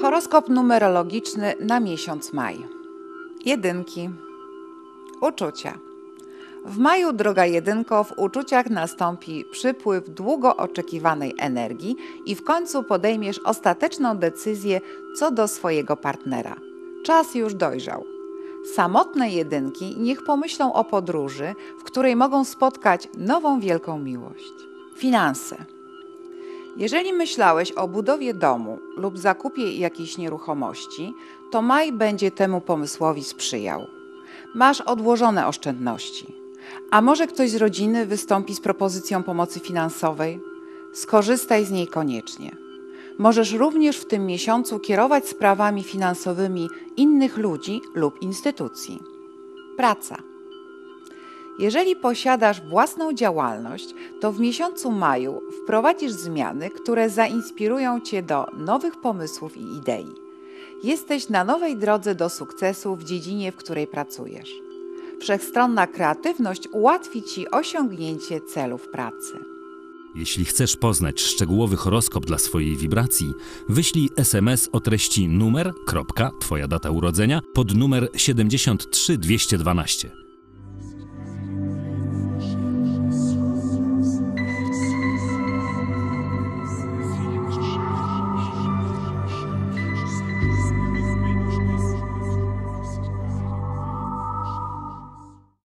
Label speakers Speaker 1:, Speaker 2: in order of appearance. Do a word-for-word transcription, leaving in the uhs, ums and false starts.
Speaker 1: Horoskop numerologiczny na miesiąc maj. Jedynki. Uczucia. W maju, droga jedynko, w uczuciach nastąpi przypływ długo oczekiwanej energii i w końcu podejmiesz ostateczną decyzję co do swojego partnera. Czas już dojrzał. Samotne jedynki niech pomyślą o podróży, w której mogą spotkać nową wielką miłość. Finanse. Jeżeli myślałeś o budowie domu lub zakupie jakiejś nieruchomości, to maj będzie temu pomysłowi sprzyjał. Masz odłożone oszczędności. A może ktoś z rodziny wystąpi z propozycją pomocy finansowej? Skorzystaj z niej koniecznie. Możesz również w tym miesiącu kierować sprawami finansowymi innych ludzi lub instytucji. Praca. Jeżeli posiadasz własną działalność, to w miesiącu maju wprowadzisz zmiany, które zainspirują Cię do nowych pomysłów i idei. Jesteś na nowej drodze do sukcesu w dziedzinie, w której pracujesz. Wszechstronna kreatywność ułatwi Ci osiągnięcie celów pracy.
Speaker 2: Jeśli chcesz poznać szczegółowy horoskop dla swojej wibracji, wyślij es em es o treści numer, kropka, twoja data urodzenia pod numer siedemdziesiąt trzy dwieście dwanaście.